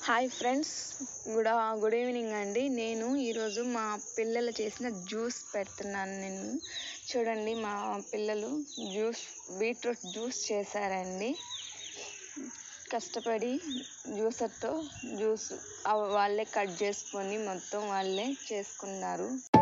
Hi friends, good evening అండి. నేను ఈరోజు మా పిల్లలు చేసిన జ్యూస్ పెడుతున్నాను. నేను చూడండి, మా పిల్లలు బీట్రూట్ జ్యూస్ చేశారండి. కష్టపడి జ్యూసర్తో వాళ్ళే కట్ చేసుకొని మొత్తం వాళ్ళే చేసుకున్నారు.